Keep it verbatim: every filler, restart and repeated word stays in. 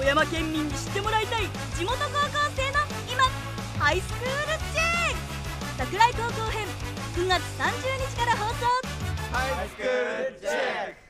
富山県民に知ってもらいたい地元高校生の今。ハイスクールチェック桜井高校編くがつさんじゅうにちから放送。 ハイスクールチェック。